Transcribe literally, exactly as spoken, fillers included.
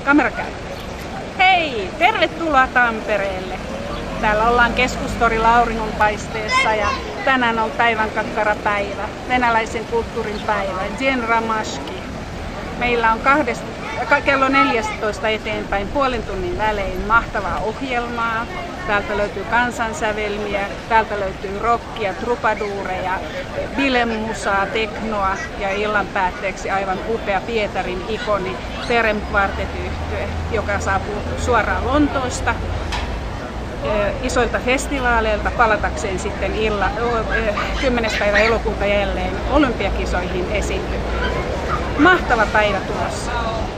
Kamera käy. Hei, tervetuloa Tampereelle. Täällä ollaan Keskustorilla auringonpaisteessa ja tänään on päivän kakkarapäivä, venäläisen kulttuurin päivä, Dzień Ramashki. Meillä on kahdesta, kello neljätoista eteenpäin puolen tunnin välein mahtavaa ohjelmaa. Täältä löytyy kansansävelmiä, täältä löytyy rockia, trupaduureja, bilemusaa, teknoa ja illan päätteeksi aivan upea Pietarin ikoni Terem Quartet-yhtye, joka saapuu suoraan Lontoosta isoilta festivaaleilta palatakseen sitten illa, kymmenes päivä elokuuta jälleen olympiakisoihin esiintymään. Mahtava päivä tulossa.